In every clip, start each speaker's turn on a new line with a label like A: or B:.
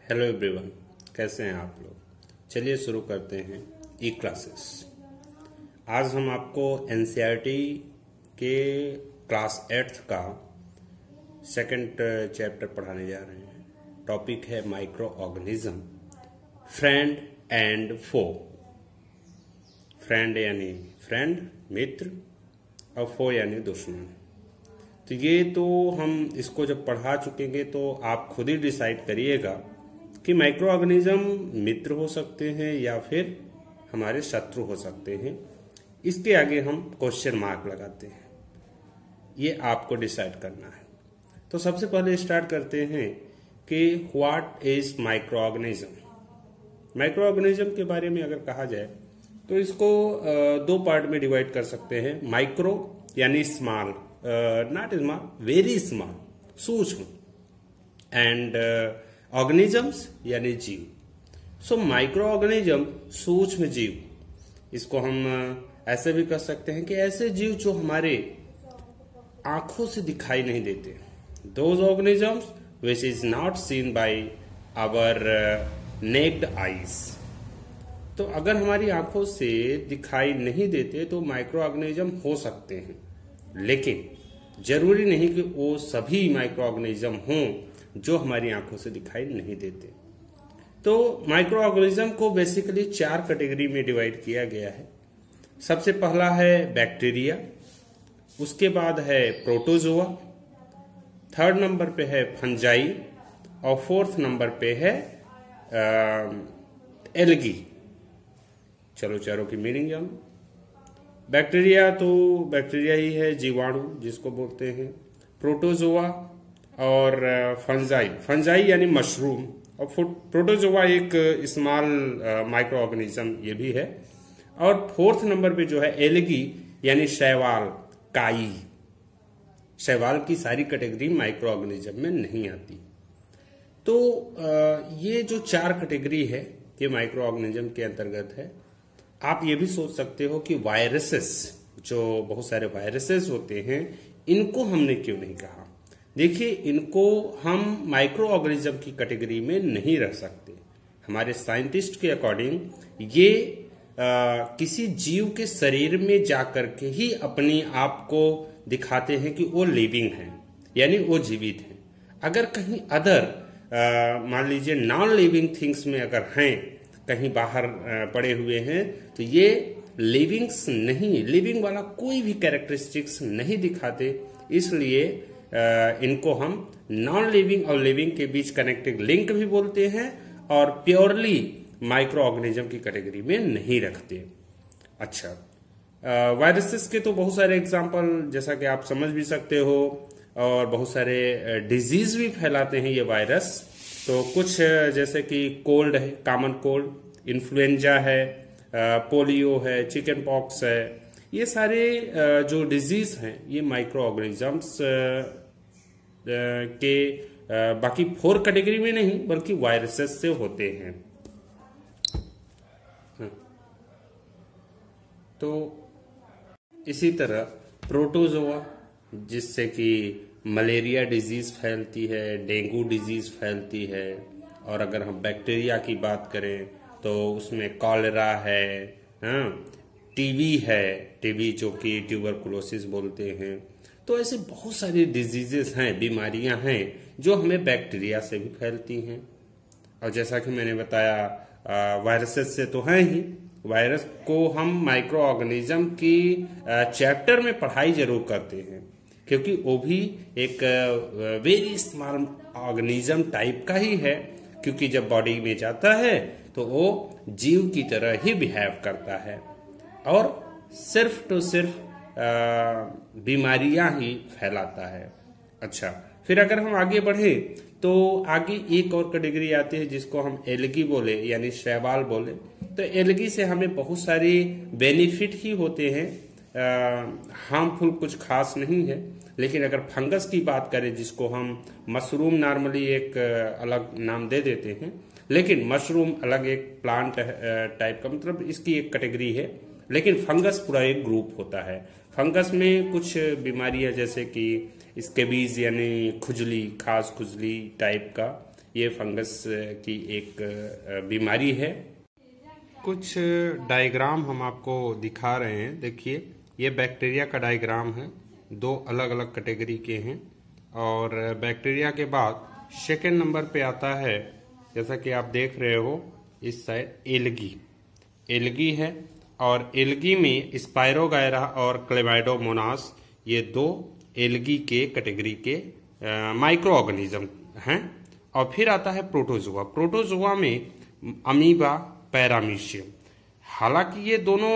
A: Hello everyone, कैसे हैं आप लोग। चलिए शुरू करते हैं ई क्लासेस। आज हम आपको एनसीईआरटी के क्लास 8th का सेकंड चैप्टर पढ़ाने जा रहे हैं। टॉपिक है micro organism, friend and foe. Friend यानी फ्रेंड मित्र और फो यानी दुश्मन। तो ये तो हम इसको जब पढ़ा चुकेंगे तो आप खुद ही डिसाइड करिएगा कि माइक्रो ऑर्गेनिज्म मित्र हो सकते हैं या फिर हमारे शत्रु हो सकते हैं। इसके आगे हम क्वेश्चन मार्क लगाते हैं, ये आपको डिसाइड करना है। तो सबसे पहले स्टार्ट करते हैं कि what is micro organism. Micro organism के बारे में अगर कहा जाए तो इसको दो पार्ट में डिवाइड कर सकते हैं। माइक्रो यानी small, not small, very small, सूक्ष्म, एंड ऑर्गेनिजम्स यानी जीव। सो माइक्रो ऑर्गेनिज्म सूक्ष्म जीव, इसको हम ऐसे भी कह सकते हैं कि ऐसे जीव जो हमारे आंखों से दिखाई नहीं देते। Those organisms which is not seen by our naked eyes. तो अगर हमारी आंखों से दिखाई नहीं देते तो माइक्रो ऑर्गेनिज्म हो सकते हैं, लेकिन जरूरी नहीं कि वो सभी माइक्रो ऑर्गेनिज्म हों जो हमारी आंखों से दिखाई नहीं देते। तो माइक्रो ऑर्गेनिज्म को बेसिकली 4 कैटेगरी में डिवाइड किया गया है। सबसे पहला है बैक्टीरिया, उसके बाद है प्रोटोजोआ, 3rd नंबर पे है फंजाई और 4th नंबर पे है एल्गी। चलो चारों की मीनिंग जानो। बैक्टीरिया तो बैक्टीरिया ही है, जीवाणु जिसको बोलते हैं। प्रोटोजोआ और फंजाई यानी मशरूम, और प्रोटोजोआ एक स्मॉल माइक्रो ऑर्गेनिज्म ये भी है। और 4th नंबर पे जो है एल्गी यानी शैवाल, काई। शैवाल की सारी कैटेगरी माइक्रो ऑर्गेनिज्म में नहीं आती। तो ये जो 4 कैटेगरी है ये माइक्रो ऑर्गेनिज्म के अंतर्गत है। आप ये भी सोच सकते हो कि वायरसेस, जो बहुत सारे वायरसेस होते हैं, इनको हमने क्यों नहीं कहा। देखिए, इनको हम माइक्रो ऑर्गेनिज्म की कैटेगरी में नहीं रख सकते। हमारे साइंटिस्ट के अकॉर्डिंग ये किसी जीव के शरीर में जाकर के ही अपनी आप को दिखाते हैं कि वो लिविंग हैं, यानी वो जीवित हैं। अगर कहीं अदर मान लीजिए नॉन लिविंग थिंग्स में अगर हैं, कहीं बाहर पड़े हुए हैं, तो ये लिविंग्स नहीं, लिविंग वाला कोई भी कैरेक्टरिस्टिक्स नहीं दिखाते। इसलिए इनको हम नॉन लिविंग और लिविंग के बीच कनेक्टिंग लिंक भी बोलते हैं और प्योरली माइक्रो ऑर्गेनिज्म की कैटेगरी में नहीं रखते। अच्छा, वायरसेस के तो बहुत सारे एग्जांपल जैसा कि आप समझ भी सकते हो, और बहुत सारे डिजीज भी फैलाते हैं ये वायरस। तो कुछ जैसे कि कोल्ड है, कॉमन कोल्ड, इन्फ्लुएंजा है, पोलियो है, चिकन पॉक्स है, ये सारे जो डिजीज हैं ये माइक्रो ऑर्गेनिजम्स के बाकी 4 कैटेगरी में नहीं बल्कि वायरसेस से होते हैं। तो इसी तरह प्रोटोजोआ, जिससे कि मलेरिया डिजीज फैलती है, डेंगू डिजीज फैलती है। और अगर हम बैक्टीरिया की बात करें तो उसमें कॉलेरा है, टीबी है, टीबी जो कि ट्यूबरकुलोसिस बोलते हैं। तो ऐसे बहुत सारी डिजीजेस हैं, बीमारियां हैं जो हमें बैक्टीरिया से भी फैलती हैं। और जैसा कि मैंने बताया वायरसेस से तो हैं ही। वायरस को हम माइक्रो ऑर्गेनिज्म की चैप्टर में पढ़ाई जरूर करते हैं, क्योंकि वो भी एक वेरी स्मॉल ऑर्गेनिज्म टाइप का ही है। क्योंकि जब बॉडी में जाता है तो वो जीव की तरह ही बिहेव करता है और सिर्फ तो सिर्फ बीमारियां ही फैलाता है। अच्छा, फिर अगर हम आगे बढ़े तो आगे एक और कैटेगरी आती है जिसको हम एल्गी बोले यानी शैवाल बोले। तो एल्गी से हमें बहुत सारी बेनिफिट ही होते हैं, हार्मफुल कुछ खास नहीं है। लेकिन अगर फंगस की बात करें, जिसको हम मशरूम नॉर्मली एक अलग नाम दे देते हैं, लेकिन मशरूम अलग एक प्लांट टाइप का, मतलब इसकी एक कैटेगरी है, लेकिन फंगस पूरा एक ग्रुप होता है। फंगस में कुछ बीमारियां जैसे कि स्केबीज यानी खुजली, खास खुजली टाइप का, ये फंगस की एक बीमारी है। कुछ डायग्राम हम आपको दिखा रहे हैं। देखिए, ये बैक्टीरिया का डायग्राम है, दो अलग अलग कैटेगरी के हैं। और बैक्टीरिया के बाद सेकेंड नंबर पे आता है, जैसा कि आप देख रहे हो इस साइड, एल्गी है। और एल्गी में स्पायरोगायरा और क्लेमाइडोमोनास, ये दो एल्गी के कैटेगरी के माइक्रो ऑर्गेनिज्म हैं। और फिर आता है प्रोटोजोआ। प्रोटोजोआ में अमीबा, पैरामीशियम। हालांकि ये दोनों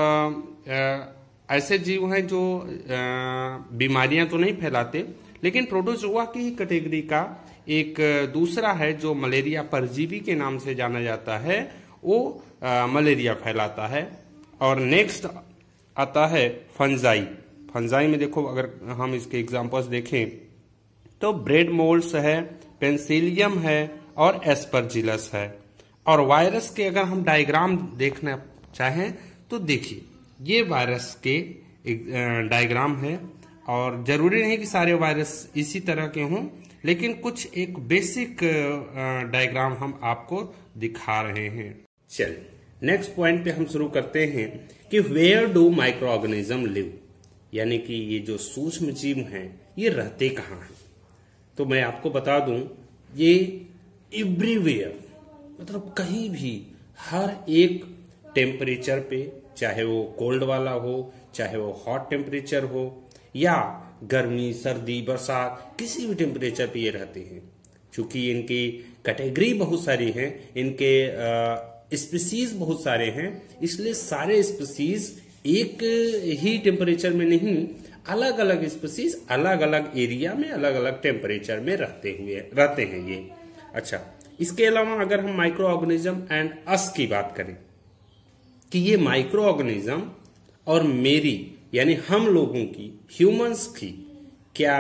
A: ऐसे जीव हैं जो बीमारियां तो नहीं फैलाते, लेकिन प्रोटोजोआ की कैटेगरी का एक दूसरा है जो मलेरिया परजीवी के नाम से जाना जाता है, वो मलेरिया फैलाता है। और नेक्स्ट आता है फंजाई। फंजाई में देखो, अगर हम इसके एग्जांपल्स देखें तो ब्रेड मोल्ड्स है, पेंसिलियम है और एस्परजिलस है। और वायरस के अगर हम डायग्राम देखना चाहें तो देखिए, ये वायरस के डायग्राम है। और जरूरी नहीं कि सारे वायरस इसी तरह के हों, लेकिन कुछ एक बेसिक डायग्राम हम आपको दिखा रहे हैं। चलिए नेक्स्ट पॉइंट पे हम शुरू करते हैं कि where do micro organism live, यानी कि ये जो सूक्ष्म जीव हैं ये रहते कहाँ हैं। तो मैं आपको बता दूं, ये एवरीवेयर, मतलब कहीं भी, हर एक टेम्परेचर पे, चाहे वो कोल्ड वाला हो, चाहे वो हॉट टेम्परेचर हो, या गर्मी, सर्दी, बरसात, किसी भी टेम्परेचर पे ये रहते हैं। क्योंकि इनकी कैटेगरी बहुत सारी हैं, इनके स्पीसीज बहुत सारे हैं, इसलिए सारे स्पीसीज एक ही टेम्परेचर में नहीं, अलग अलग स्पीसीज अलग अलग एरिया में, अलग अलग टेम्परेचर में रहते हैं ये। अच्छा, इसके अलावा अगर हम माइक्रो ऑर्गेनिज्म एंड अस की बात करें कि ये माइक्रो ऑर्गेनिज्म और मेरी, यानी हम लोगों की, ह्यूमंस की क्या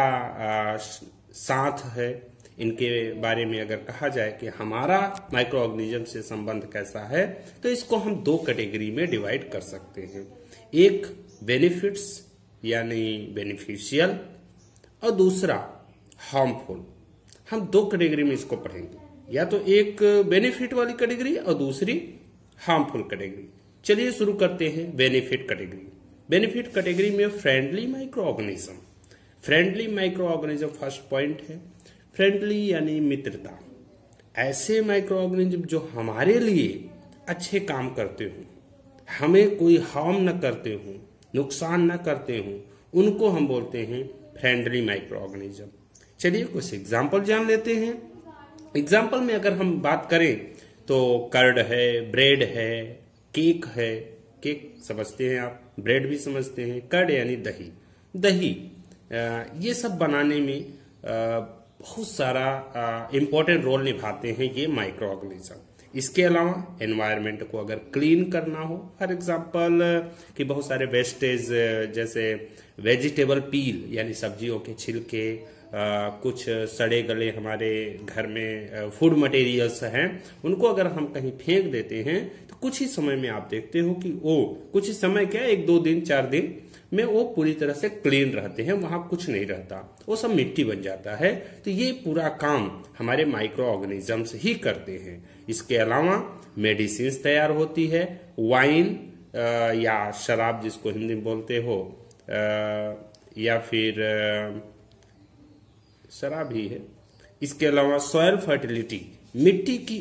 A: साथ है, इनके बारे में अगर कहा जाए कि हमारा माइक्रो ऑर्गेनिज्म से संबंध कैसा है, तो इसको हम दो कैटेगरी में डिवाइड कर सकते हैं। एक बेनिफिट्स यानी बेनिफिशियल, और दूसरा हार्मफुल। हम दो कैटेगरी में इसको पढ़ेंगे, या तो एक बेनिफिट वाली कैटेगरी और दूसरी हार्मफुल कैटेगरी। चलिए शुरू करते हैं बेनिफिट कैटेगरी। बेनिफिट कैटेगरी में friendly micro organism. Friendly micro organism first point है। फ्रेंडली यानी मित्रता। ऐसे माइक्रो ऑर्गेनिज्म जो हमारे लिए अच्छे काम करते हों, हमें कोई हार्म न करते हों, नुकसान न करते हों, उनको हम बोलते हैं फ्रेंडली माइक्रो ऑर्गेनिज्म। चलिए कुछ एग्जाम्पल जान लेते हैं। एग्जाम्पल में अगर हम बात करें तो कर्ड है, ब्रेड है, केक है। केक समझते हैं आप, ब्रेड भी समझते हैं। कर्ड यानी दही। दही ये सब बनाने में बहुत सारा इंपॉर्टेंट रोल निभाते हैं ये माइक्रो ऑर्गेनिज्म। इसके अलावा एनवायरनमेंट को अगर क्लीन करना हो, फॉर एग्जांपल कि बहुत सारे वेस्टेज, जैसे वेजिटेबल पील यानी सब्जियों के छिलके, कुछ सड़े गले हमारे घर में फूड मटेरियल्स हैं, उनको अगर हम कहीं फेंक देते हैं तो कुछ ही समय में आप देखते हो कि वो कुछ ही समय, क्या 1-2 दिन 4 दिन में वो पूरी तरह से क्लीन रहते हैं, वहां कुछ नहीं रहता, वो सब मिट्टी बन जाता है। तो ये पूरा काम हमारे माइक्रो ऑर्गेनिजम्स ही करते हैं। इसके अलावा मेडिसिन तैयार होती है, वाइन या शराब जिसको हिंदी में बोलते हो, या फिर शराब ही है। इसके अलावा सॉइल फर्टिलिटी, मिट्टी की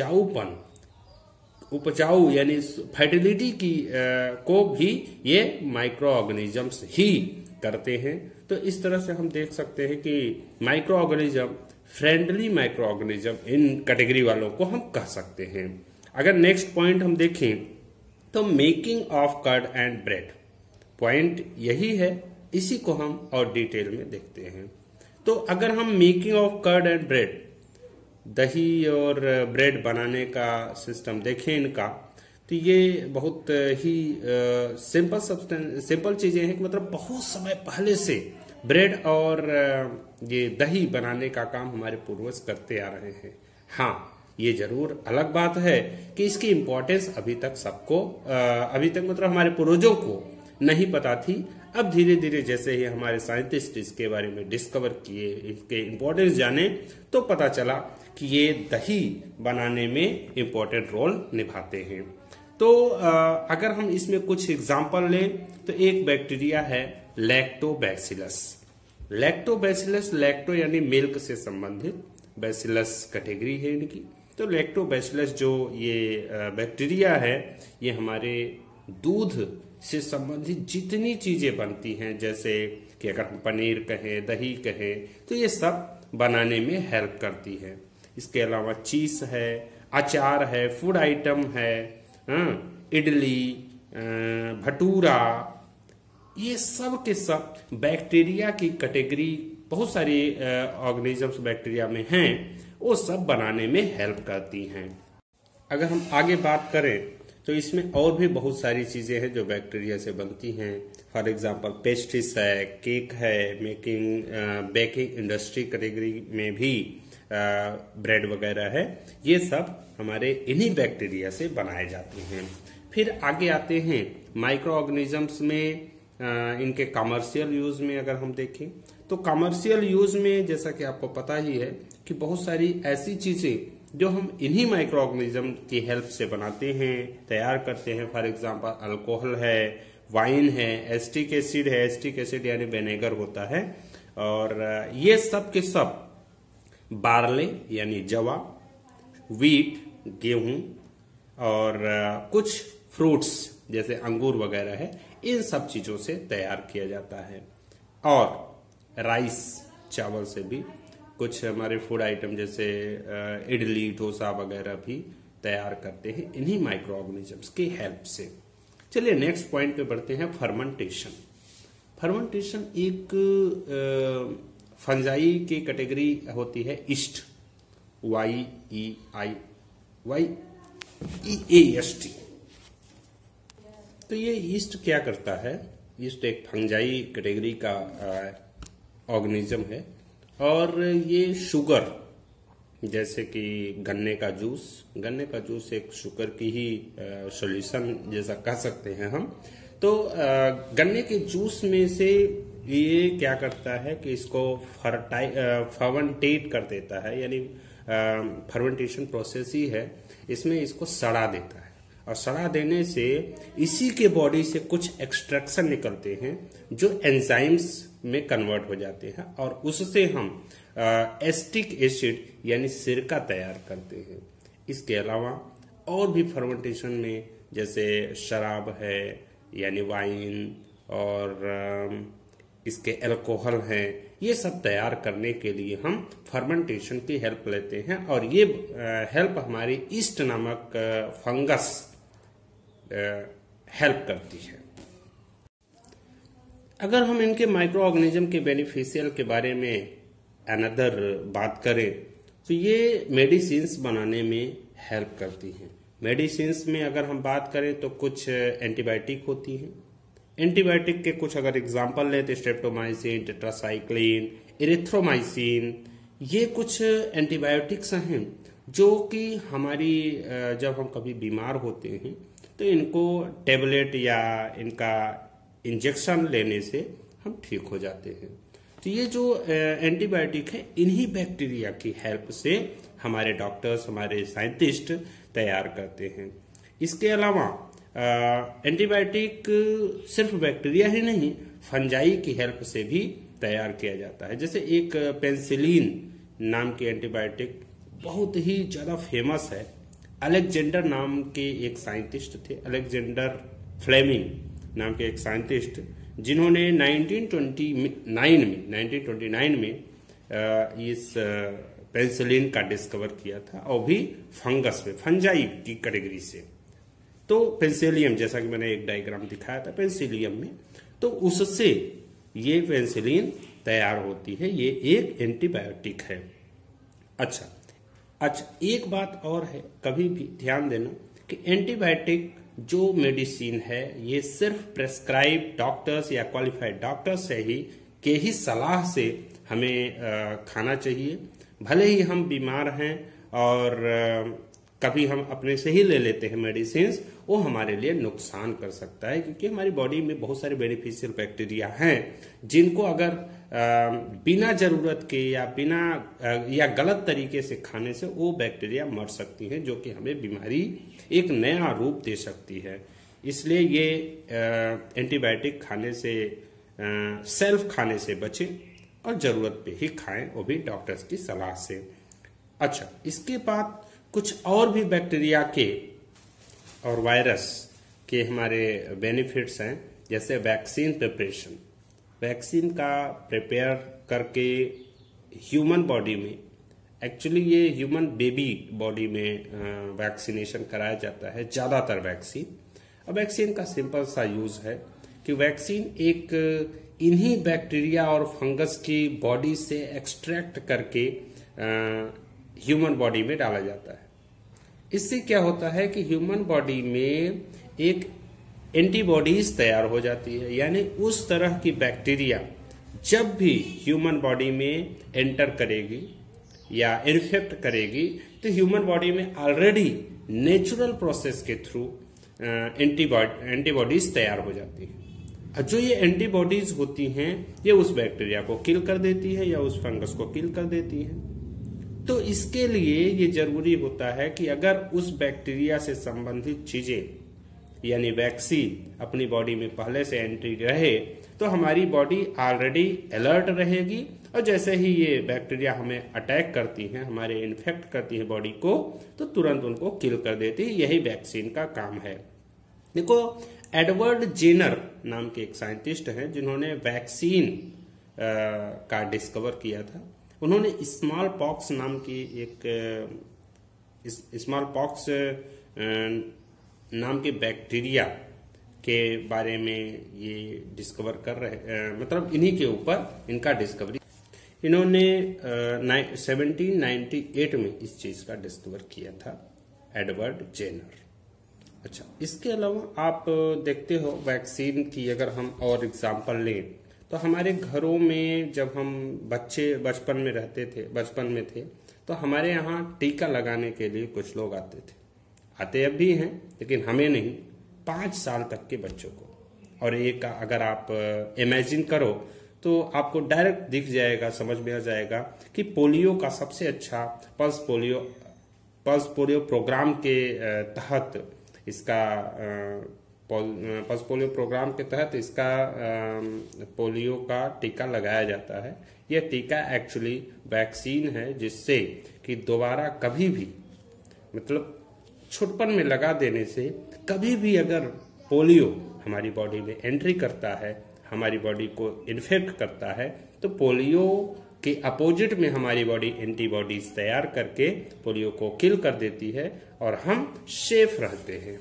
A: उपजाऊ यानी फर्टिलिटी की को भी ये माइक्रो ऑर्गेनिजम्स ही करते हैं। तो इस तरह से हम देख सकते हैं कि micro organism, friendly micro organism, इन कैटेगरी वालों को हम कह सकते हैं। अगर नेक्स्ट पॉइंट हम देखें तो making of curd and bread, point यही है, इसी को हम और डिटेल में देखते हैं। तो अगर हम making of curd and bread, दही और ब्रेड बनाने का सिस्टम देखें इनका, तो ये बहुत ही सिंपल चीजें हैं कि मतलब बहुत समय पहले से ब्रेड और ये दही बनाने का काम हमारे पूर्वज करते आ रहे हैं। हाँ, ये जरूर अलग बात है कि इसकी इम्पोर्टेंस अभी तक मतलब हमारे पूर्वजों को नहीं पता थी। अब धीरे धीरे जैसे ही हमारे साइंटिस्ट इसके बारे में डिस्कवर किए, इसके इम्पोर्टेंस जाने, तो पता चला कि ये दही बनाने में इम्पोर्टेंट रोल निभाते हैं। तो अगर हम इसमें कुछ एग्जाम्पल लें तो एक बैक्टीरिया है लैक्टोबैसिलस। लैक्टोबैसिलस, लैक्टो यानी मिल्क से संबंधित, बैसिलस कैटेगरी है इनकी। तो लैक्टोबैसिलस जो ये बैक्टीरिया है, ये हमारे दूध से संबंधित जितनी चीजें बनती हैं, जैसे कि अगर हम पनीर कहें, दही कहें, तो ये सब बनाने में हेल्प करती है। इसके अलावा चीज है, अचार है, फूड आइटम है, इडली, भटूरा, ये सब के सब बैक्टीरिया की कैटेगरी, बहुत सारी ऑर्गेनिजम्स बैक्टीरिया में हैं, वो सब बनाने में हेल्प करती हैं। अगर हम आगे बात करें तो इसमें और भी बहुत सारी चीजें हैं जो बैक्टीरिया से बनती हैं। फॉर एग्जांपल पेस्ट्रीज है, केक है, बेकिंग इंडस्ट्री कैटेगरी में भी ब्रेड वगैरह है, ये सब हमारे इन्हीं बैक्टीरिया से बनाए जाते हैं। फिर आगे आते हैं माइक्रो ऑर्गेनिजम्स में, इनके कमर्शियल यूज में अगर हम देखें तो कमर्शियल यूज में जैसा कि आपको पता ही है कि बहुत सारी ऐसी चीजें जो हम इन्हीं माइक्रो ऑर्गेनिज्म की हेल्प से बनाते हैं, तैयार करते हैं। फॉर एग्जांपल अल्कोहल है, वाइन है, एसिटिक एसिड है, एसिटिक एसिड यानी विनेगर होता है, और ये सब के सब बार्ले यानी जवा, वीट गेहूं, और कुछ फ्रूट्स जैसे अंगूर वगैरह है, इन सब चीजों से तैयार किया जाता है। और राइस, चावल से भी कुछ हमारे फूड आइटम जैसे इडली, डोसा वगैरह भी तैयार करते हैं इन्हीं माइक्रो ऑर्गेनिजम्स की हेल्प से। चलिए नेक्स्ट पॉइंट पे बढ़ते हैं, फर्मेंटेशन। फर्मेंटेशन एक फंजाई की कैटेगरी होती है, ईस्ट, YEAST। तो ये ईस्ट क्या करता है? ईस्ट एक फंजाई कैटेगरी का ऑर्गेनिज्म है, और ये शुगर, जैसे कि गन्ने का जूस एक शुगर की ही सॉल्यूशन जैसा कह सकते हैं हम। तो गन्ने के जूस में से ये क्या करता है कि इसको फर्मेंटेट कर देता है, यानी फर्मेंटेशन प्रोसेस ही है, इसमें इसको सड़ा देता है, और सड़ा देने से इसी के बॉडी से कुछ एक्सट्रैक्शन निकलते हैं जो एंजाइम्स में कन्वर्ट हो जाते हैं, और उससे हम एसिटिक एसिड यानी सिरका तैयार करते हैं। इसके अलावा और भी फर्मेंटेशन में जैसे शराब है यानी वाइन, और इसके अल्कोहल हैं, ये सब तैयार करने के लिए हम फर्मेंटेशन की हेल्प लेते हैं, और ये हेल्प हमारी ईस्ट नामक फंगस हेल्प करती है। अगर हम इनके माइक्रो ऑर्गेनिज्म के बेनिफिशियल के बारे में अनदर बात करें तो ये मेडिसिन्स बनाने में हेल्प करती हैं। मेडिसिन्स में अगर हम बात करें तो कुछ एंटीबायोटिक होती हैं। एंटीबायोटिक के कुछ अगर एग्जांपल लें तो स्ट्रेप्टोमाइसिन, टेट्रासाइक्लिन, एरिथ्रोमाइसिन, ये कुछ एंटीबायोटिक्स हैं जो कि हमारी जब हम कभी बीमार होते हैं तो इनको टेबलेट या इनका इंजेक्शन लेने से हम ठीक हो जाते हैं। तो ये जो एंटीबायोटिक है, इन्हीं बैक्टीरिया की हेल्प से हमारे डॉक्टर्स, हमारे साइंटिस्ट तैयार करते हैं। इसके अलावा एंटीबायोटिक सिर्फ बैक्टीरिया ही नहीं, फंजाई की हेल्प से भी तैयार किया जाता है। जैसे एक पेंसिलिन नाम की एंटीबायोटिक बहुत ही ज्यादा फेमस है। अलेक्जेंडर नाम के एक साइंटिस्ट थे, अलेक्जेंडर फ्लेमिंग नाम के एक साइंटिस्ट, जिन्होंने 1929 में इस पेंसिलिन का डिस्कवर किया था, और भी फंगस में, फंजाई की कैटेगरी से। तो पेंसिलियम, जैसा कि मैंने एक डायग्राम दिखाया था पेंसिलियम में, तो उससे ये पेंसिलिन तैयार होती है। ये एक एंटीबायोटिक है। अच्छा, एक बात और है, कभी भी ध्यान देना कि एंटीबायोटिक जो मेडिसिन है ये सिर्फ प्रेस्क्राइब डॉक्टर्स या क्वालिफाइड डॉक्टर्स के ही सलाह से हमें खाना चाहिए। भले ही हम बीमार हैं और कभी हम अपने से ही ले लेते हैं मेडिसिन, वो हमारे लिए नुकसान कर सकता है, क्योंकि हमारी बॉडी में बहुत सारे बेनिफिशियल बैक्टीरिया हैं जिनको अगर बिना जरूरत के या गलत तरीके से खाने से वो बैक्टीरिया मर सकती हैं, जो कि हमें बीमारी एक नया रूप दे सकती है। इसलिए ये एंटीबायोटिक खाने से, सेल्फ खाने से बचें और जरूरत पे ही खाएं, वो भी डॉक्टर्स की सलाह से। अच्छा, इसके बाद कुछ और भी बैक्टीरिया के और वायरस के हमारे बेनिफिट्स हैं, जैसे वैक्सीन प्रिपरेशन। वैक्सीन का प्रिपेयर करके ह्यूमन बॉडी में, एक्चुअली ये ह्यूमन बेबी बॉडी में वैक्सीनेशन कराया जाता है ज़्यादातर वैक्सीन। अब वैक्सीन का सिंपल सा यूज है कि वैक्सीन एक इन्हीं बैक्टीरिया और फंगस की बॉडी से एक्सट्रैक्ट करके ह्यूमन बॉडी में डाला जाता है। इससे क्या होता है कि ह्यूमन बॉडी में एक एंटीबॉडीज तैयार हो जाती है, यानी उस तरह की बैक्टीरिया जब भी ह्यूमन बॉडी में एंटर करेगी या इन्फेक्ट करेगी, तो ह्यूमन बॉडी में ऑलरेडी नेचुरल प्रोसेस के थ्रू एंटीबॉडीज तैयार हो जाती है। जो ये एंटीबॉडीज होती हैं, ये उस बैक्टीरिया को किल कर देती है या उस फंगस को किल कर देती है। तो इसके लिए ये जरूरी होता है कि अगर उस बैक्टीरिया से संबंधित चीजें यानी वैक्सीन अपनी बॉडी में पहले से एंट्री रहे, तो हमारी बॉडी ऑलरेडी अलर्ट रहेगी, और जैसे ही ये बैक्टीरिया हमें अटैक करती हैं, हमारे इन्फेक्ट करती है बॉडी को, तो तुरंत उनको किल कर देती है। यही वैक्सीन का काम है। देखो, एडवर्ड जेनर नाम के एक साइंटिस्ट हैं जिन्होंने वैक्सीन का डिस्कवर किया था। उन्होंने स्मॉल पॉक्स नाम की एक स्मॉल पॉक्स नाम के बैक्टीरिया के बारे में ये डिस्कवर कर रहे, मतलब इन्हीं के ऊपर इनका डिस्कवरी इन्होंने 1798 में इस चीज का डिस्कवर किया था, एडवर्ड जेनर। अच्छा, इसके अलावा आप देखते हो वैक्सीन की अगर हम और एग्जांपल लें, तो हमारे घरों में जब हम बचपन में थे, तो हमारे यहाँ टीका लगाने के लिए कुछ लोग आते अब भी हैं, लेकिन हमें नहीं, 5 साल तक के बच्चों को। और एक अगर आप इमेजिन करो तो आपको डायरेक्ट दिख जाएगा, समझ में आ जाएगा कि पोलियो का सबसे अच्छा पल्स पोलियो प्रोग्राम के तहत इसका पल्स पोलियो प्रोग्राम के तहत इसका पोलियो का टीका लगाया जाता है। यह टीका एक्चुअली वैक्सीन है, जिससे कि दोबारा कभी भी, मतलब छुटपन में लगा देने से कभी भी अगर पोलियो हमारी बॉडी में एंट्री करता है, हमारी बॉडी को इन्फेक्ट करता है, तो पोलियो के अपोजिट में हमारी बॉडी एंटीबॉडीज तैयार करके पोलियो को किल कर देती है और हम सेफ रहते हैं।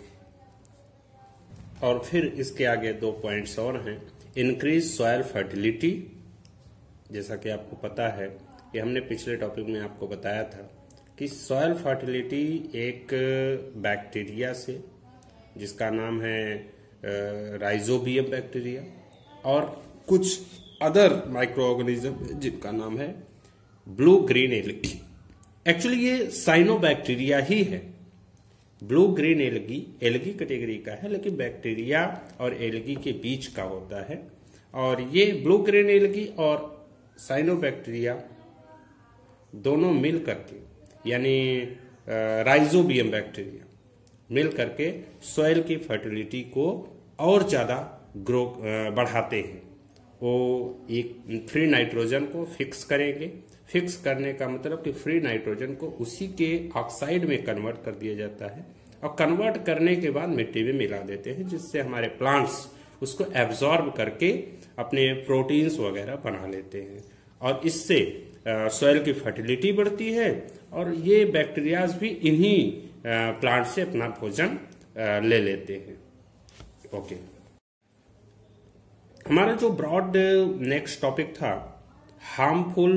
A: और फिर इसके आगे 2 पॉइंट्स और हैं। इंक्रीज सॉइल फर्टिलिटी, जैसा कि आपको पता है कि हमने पिछले टॉपिक में आपको बताया था कि सॉइल फर्टिलिटी एक बैक्टीरिया से, जिसका नाम है राइजोबियम बैक्टीरिया, और कुछ अदर माइक्रो ऑर्गेनिज्म जिनका नाम है ब्लू ग्रीन एलगी। एक्चुअली ये साइनोबैक्टीरिया ही है। ब्लू ग्रीन एलगी कैटेगरी का है, लेकिन बैक्टीरिया और एलगी के बीच का होता है। और ये ब्लू ग्रीन एलगी और साइनोबैक्टीरिया दोनों मिल करके, यानी राइजोबियम बैक्टीरिया मिल करके सॉइल की फर्टिलिटी को और ज्यादा ग्रो बढ़ाते हैं। वो एक फ्री नाइट्रोजन को फिक्स करेंगे। फिक्स करने का मतलब कि फ्री नाइट्रोजन को उसी के ऑक्साइड में कन्वर्ट कर दिया जाता है, और कन्वर्ट करने के बाद मिट्टी में मिला देते हैं, जिससे हमारे प्लांट्स उसको एब्जॉर्ब करके अपने प्रोटीन्स वगैरह बना लेते हैं, और इससे सॉइल की फर्टिलिटी बढ़ती है, और ये बैक्टीरियाज भी इन्हीं प्लांट से अपना भोजन ले लेते हैं। ओके, हमारा जो ब्रॉड नेक्स्ट टॉपिक था, हार्मफुल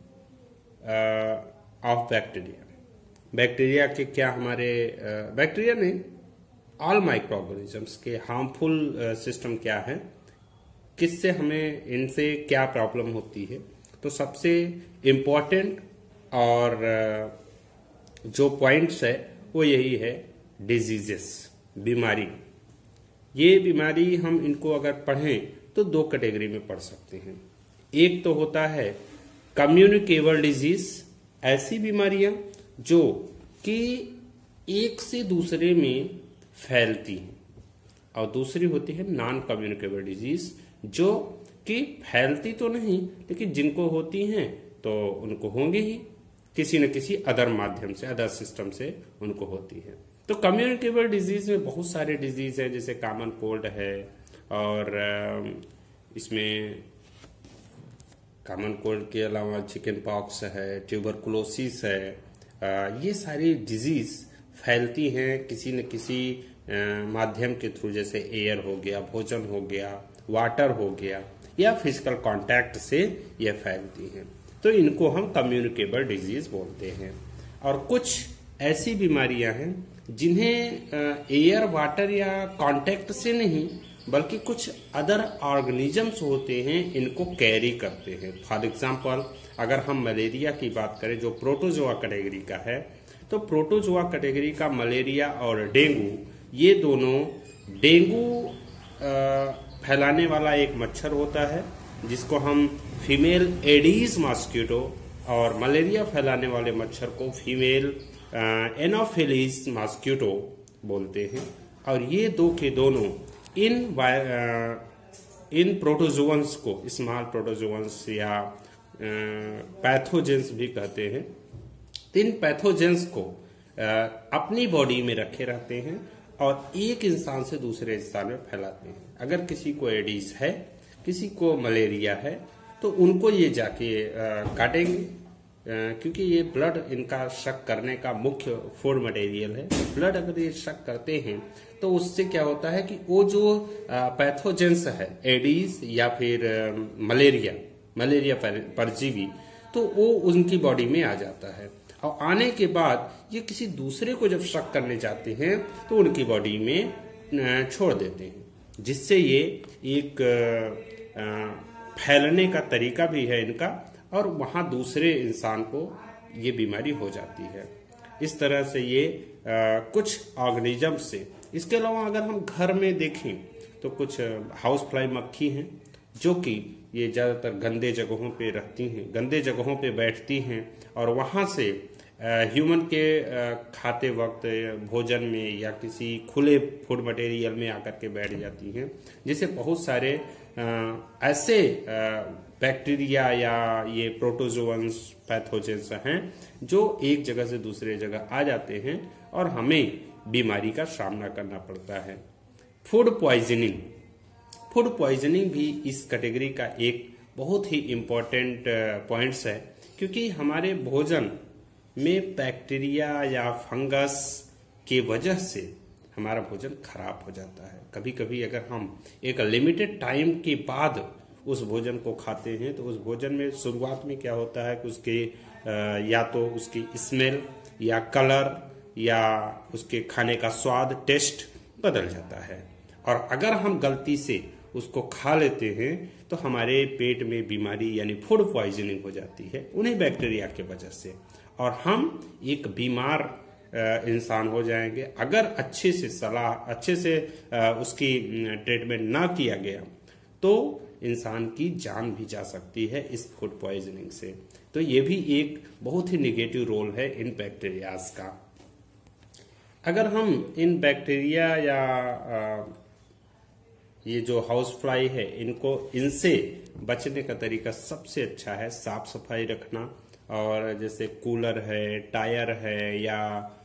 A: ऑफ बैक्टीरिया। बैक्टीरिया के क्या हमारे बैक्टीरिया नहीं, ऑल माइक्रो ऑर्गेनिजम्स के हार्मफुल सिस्टम क्या है, किससे हमें इनसे क्या प्रॉब्लम होती है। तो सबसे इम्पोर्टेंट और जो पॉइंट्स है वो यही है डिजीजेस, बीमारी। ये बीमारी हम इनको अगर पढ़ें तो दो कैटेगरी में पढ़ सकते हैं। एक तो होता है कम्युनिकेबल डिजीज, ऐसी बीमारियां जो कि एक से दूसरे में फैलती हैं, और दूसरी होती है नॉन कम्युनिकेबल डिजीज जो कि फैलती तो नहीं लेकिन जिनको होती हैं तो उनको होंगी ही, किसी न किसी अदर माध्यम से, अदर सिस्टम से उनको होती है। तो कम्युनिकेबल डिजीज में बहुत सारे डिजीज हैं, जैसे कॉमन कोल्ड है, और इसमें कॉमन कोल्ड के अलावा चिकन पॉक्स है, ट्यूबरकुलोसिस है। ये सारी डिजीज फैलती हैं किसी न किसी माध्यम के थ्रू, जैसे एयर हो गया, भोजन हो गया, वाटर हो गया, या फिजिकल कांटेक्ट से ये फैलती हैं। तो इनको हम कम्युनिकेबल डिजीज बोलते हैं। और कुछ ऐसी बीमारियां हैं जिन्हें एयर, वाटर या कांटेक्ट से नहीं बल्कि कुछ अदर ऑर्गेनिजम्स होते हैं, इनको कैरी करते हैं। फॉर एग्जाम्पल अगर हम मलेरिया की बात करें जो प्रोटोजोआ कैटेगरी का है, तो प्रोटोजोआ कैटेगरी का मलेरिया और डेंगू, ये दोनों, डेंगू फैलाने वाला एक मच्छर होता है जिसको हम फीमेल एडीज मॉस्किटो, और मलेरिया फैलाने वाले मच्छर को फीमेल एनोफिलीज मॉस्किटो बोलते हैं। और ये दो के दोनों इन प्रोटोजोअन्स को, स्मॉल प्रोटोजोअन्स या पैथोजेंस भी कहते हैं, इन पैथोजेंस को अपनी बॉडी में रखे रहते हैं और एक इंसान से दूसरे इंसान में फैलाते हैं। अगर किसी को एडीज है, किसी को मलेरिया है, तो उनको ये जाके काटेंगे, क्योंकि ये ब्लड इनका शक करने का मुख्य फूड मटेरियल है। ब्लड अगर ये शक करते हैं तो उससे क्या होता है कि वो जो पैथोजेंस है, एडीज या फिर मलेरिया परजीवी, तो वो उनकी बॉडी में आ जाता है, और आने के बाद ये किसी दूसरे को जब शक करने जाते हैं तो उनकी बॉडी में छोड़ देते हैं, जिससे ये एक फैलने का तरीका भी है इनका, और वहां दूसरे इंसान को ये बीमारी हो जाती है। इस तरह से ये कुछ ऑर्गेनिज्म से। इसके अलावा अगर हम घर में देखें तो कुछ हाउस फ्लाई मक्खी हैं जो कि ये ज़्यादातर गंदे जगहों पे रहती हैं, गंदे जगहों पे बैठती हैं, और वहाँ से ह्यूमन के खाते वक्त भोजन में या किसी खुले फूड मटेरियल में आकर के बैठ जाती हैं, जिससे बहुत सारे ऐसे बैक्टीरिया या ये प्रोटोजोअन्स, पैथोजेंस हैं जो एक जगह से दूसरे जगह आ जाते हैं और हमें बीमारी का सामना करना पड़ता है। फूड पॉइजनिंग भी इस कैटेगरी का एक बहुत ही इम्पोर्टेंट पॉइंट्स है, क्योंकि हमारे भोजन में बैक्टीरिया या फंगस की वजह से हमारा भोजन खराब हो जाता है। कभी कभी अगर हम एक लिमिटेड टाइम के बाद उस भोजन को खाते हैं तो उस भोजन में शुरुआत में क्या होता है कि उसके या तो उसकी स्मेल या कलर या उसके खाने का स्वाद, टेस्ट बदल जाता है, और अगर हम गलती से उसको खा लेते हैं तो हमारे पेट में बीमारी यानी फूड पॉइजनिंग हो जाती है उन्हीं बैक्टीरिया की वजह से, और हम एक बीमार इंसान हो जाएंगे अगर अच्छे से उसकी ट्रीटमेंट ना किया गया तो इंसान की जान भी जा सकती है इस फूड पॉइजनिंग से। तो ये भी एक बहुत ही निगेटिव रोल है इन बैक्टीरियाज का। अगर हम इन बैक्टीरिया या ये जो हाउस फ्लाई है, इनसे बचने का तरीका सबसे अच्छा है साफ सफाई रखना, और जैसे कूलर है, टायर है या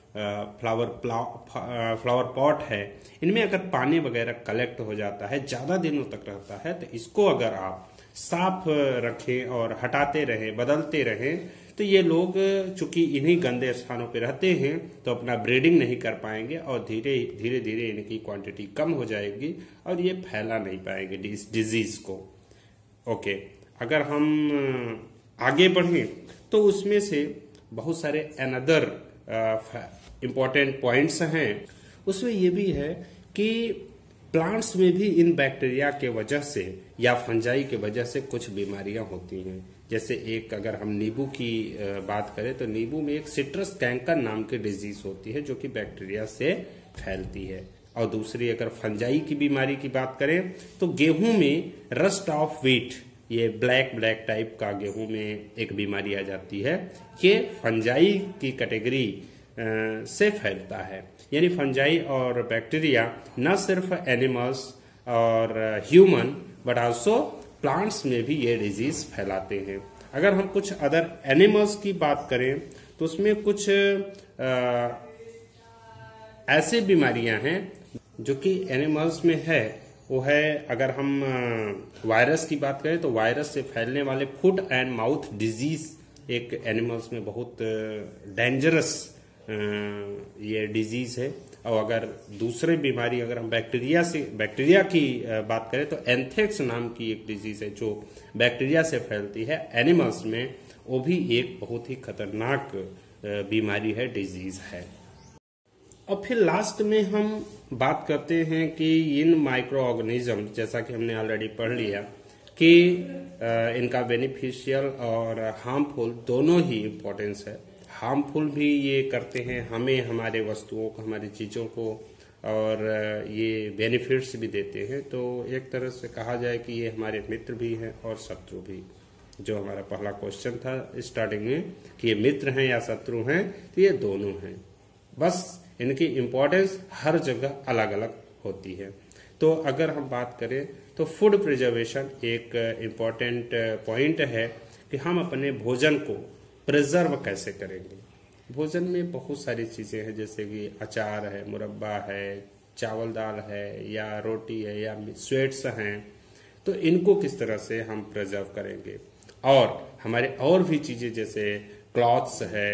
A: फ्लावर पॉट है, इनमें अगर पानी वगैरह कलेक्ट हो जाता है, ज्यादा दिनों तक रहता है, तो इसको अगर आप साफ रखें और हटाते रहें, बदलते रहें, तो ये लोग चूंकि इन्हीं गंदे स्थानों पे रहते हैं तो अपना ब्रीडिंग नहीं कर पाएंगे और धीरे धीरे इनकी क्वांटिटी कम हो जाएगी और ये फैला नहीं पाएंगे डिजीज को। ओके, अगर हम आगे बढ़ें तो उसमें से बहुत सारे अनदर इम्पोर्टेंट पॉइंट्स हैं। उसमें ये भी है कि प्लांट्स में भी इन बैक्टीरिया के वजह से या फंजाई के वजह से कुछ बीमारियां होती हैं, जैसे एक अगर हम नींबू की बात करें तो नींबू में एक सिट्रस कैंकर नाम की डिजीज होती है जो कि बैक्टीरिया से फैलती है। और दूसरी अगर फंजाई की बीमारी की बात करें तो गेहूं में रस्ट ऑफ व्हीट, ये ब्लैक टाइप का गेहूं में एक बीमारी आ जाती है, ये फंजाई की कैटेगरी से फैलता है। यानी फंजाई और बैक्टीरिया न सिर्फ एनिमल्स और ह्यूमन बट आल्सो प्लांट्स में भी ये डिजीज फैलाते हैं। अगर हम कुछ अदर एनिमल्स की बात करें तो उसमें कुछ ऐसे बीमारियां हैं जो कि एनिमल्स में है। वो है, अगर हम वायरस की बात करें तो वायरस से फैलने वाले फुट एंड माउथ डिजीज एक एनिमल्स में बहुत डेंजरस ये डिजीज है। और अगर दूसरे बीमारी अगर हम बैक्टीरिया की बात करें तो एंथ्रेक्स नाम की एक डिजीज है जो बैक्टीरिया से फैलती है एनिमल्स में, वो भी एक बहुत ही खतरनाक बीमारी है, डिजीज है। और फिर लास्ट में हम बात करते हैं कि इन माइक्रो ऑर्गेनिज्म, जैसा कि हमने ऑलरेडी पढ़ लिया कि इनका बेनिफिशियल और हार्मफुल दोनों ही इम्पोर्टेंस है। हार्मफुल भी ये करते हैं हमें, हमारे वस्तुओं को, हमारी चीज़ों को, और ये बेनिफिट्स भी देते हैं। तो एक तरह से कहा जाए कि ये हमारे मित्र भी हैं और शत्रु भी। जो हमारा पहला क्वेश्चन था स्टार्टिंग में कि ये मित्र हैं या शत्रु हैं, तो ये दोनों हैं, बस इनकी इम्पोर्टेंस हर जगह अलग अलग होती है। तो अगर हम बात करें तो फूड प्रिजर्वेशन एक इम्पॉर्टेंट पॉइंट है कि हम अपने भोजन को प्रिजर्व कैसे करेंगे। भोजन में बहुत सारी चीज़ें हैं, जैसे कि अचार है, मुरब्बा है, चावल दाल है, या रोटी है, या स्वीट्स हैं, तो इनको किस तरह से हम प्रिजर्व करेंगे। और हमारे और भी चीज़ें जैसे क्लॉथ्स है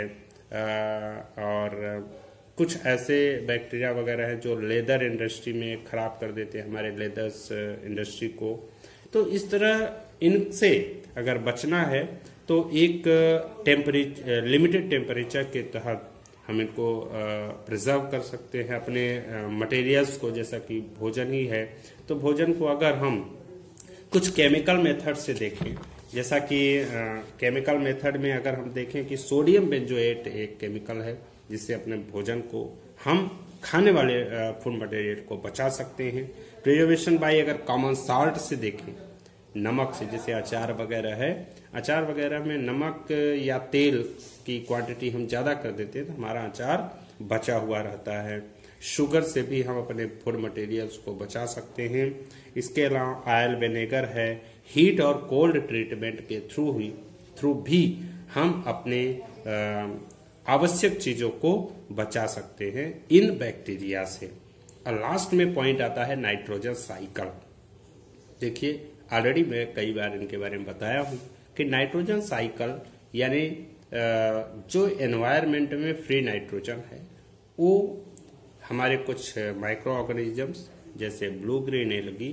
A: और कुछ ऐसे बैक्टीरिया वगैरह हैं जो लेदर इंडस्ट्री में खराब कर देते हैं हमारे लेदर्स इंडस्ट्री को। तो इस तरह इनसे अगर बचना है तो एक लिमिटेड टेम्परेचर के तहत हम इनको प्रिजर्व कर सकते हैं अपने मटेरियल्स को। जैसा कि भोजन ही है, तो भोजन को अगर हम कुछ केमिकल मेथड से देखें, जैसा कि केमिकल मेथड में अगर हम देखें कि सोडियम बेंजोएट एक केमिकल है जिससे अपने भोजन को, हम खाने वाले फूड मटेरियल को बचा सकते हैं। प्रिजर्वेशन बाय अगर कॉमन साल्ट से देखें, नमक से, जैसे अचार वगैरह है, अचार वगैरह में नमक या तेल की क्वांटिटी हम ज़्यादा कर देते हैं तो हमारा अचार बचा हुआ रहता है। शुगर से भी हम अपने फूड मटेरियल्स को बचा सकते हैं। इसके अलावा ऑयल, विनेगर है, हीट और कोल्ड ट्रीटमेंट के थ्रू भी हम अपने आवश्यक चीज़ों को बचा सकते हैं इन बैक्टीरिया से। और लास्ट में पॉइंट आता है नाइट्रोजन साइकिल। देखिए, ऑलरेडी मैं कई बार इनके बारे में बताया हूँ कि नाइट्रोजन साइकिल यानी जो एनवायरनमेंट में फ्री नाइट्रोजन है वो हमारे कुछ माइक्रो ऑर्गेनिजम्स जैसे ब्लू ग्रीन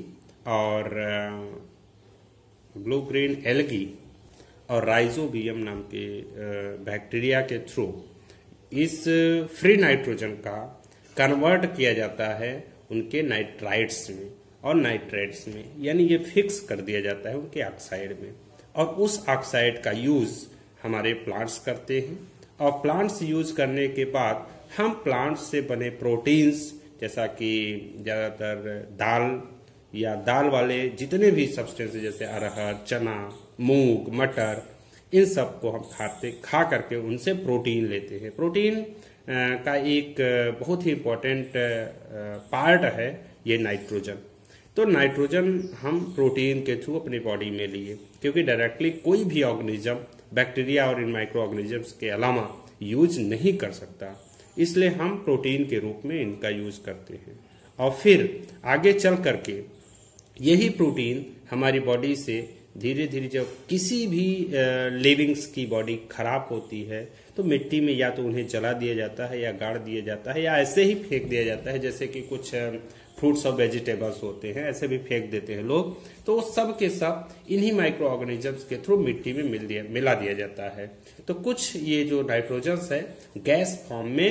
A: एल्गी और राइजोबियम नाम के बैक्टीरिया के थ्रू इस फ्री नाइट्रोजन का कन्वर्ट किया जाता है उनके नाइट्राइट्स में और नाइट्रेट्स में, यानी ये फिक्स कर दिया जाता है उनके ऑक्साइड में। और उस ऑक्साइड का यूज हमारे प्लांट्स करते हैं, और प्लांट्स यूज करने के बाद हम प्लांट्स से बने प्रोटीन्स, जैसा कि ज़्यादातर दाल या दाल वाले जितने भी सब्सटेंस जैसे अरहर, चना, मूंग, मटर, इन सब को हम खा करके उनसे प्रोटीन लेते हैं। प्रोटीन का एक बहुत ही इम्पोर्टेंट पार्ट है ये नाइट्रोजन। तो नाइट्रोजन हम प्रोटीन के थ्रू अपनी बॉडी में लिए, क्योंकि डायरेक्टली कोई भी ऑर्गेनिज्म बैक्टीरिया और इन माइक्रो ऑर्गेनिजम्स के अलावा यूज नहीं कर सकता, इसलिए हम प्रोटीन के रूप में इनका यूज करते हैं। और फिर आगे चल करके यही प्रोटीन हमारी बॉडी से धीरे धीरे जब किसी भी लिविंग्स की बॉडी खराब होती है तो मिट्टी में या तो उन्हें जला दिया जाता है या गाड़ दिया जाता है या ऐसे ही फेंक दिया जाता है, जैसे कि कुछ फ्रूट्स और वेजिटेबल्स होते हैं ऐसे भी फेंक देते हैं लोग। तो सब के सब इन्हीं माइक्रो ऑर्गेनिजम्स के थ्रू मिट्टी में मिला दिया जाता है। तो कुछ ये जो नाइट्रोजन्स है गैस फॉर्म में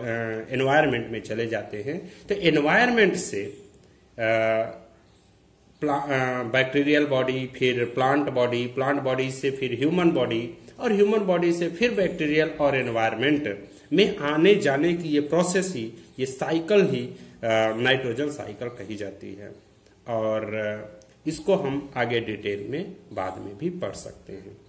A: एनवायरनमेंट में चले जाते हैं। तो एनवायरनमेंट से बैक्टीरियल बॉडी, फिर प्लांट बॉडी, प्लांट बॉडी से फिर ह्यूमन बॉडी, और ह्यूमन बॉडी से फिर बैक्टीरियल और एनवायरमेंट में आने जाने की ये प्रोसेस ही, ये साइकिल ही नाइट्रोजन साइकिल कही जाती है। और इसको हम आगे डिटेल में बाद में भी पढ़ सकते हैं।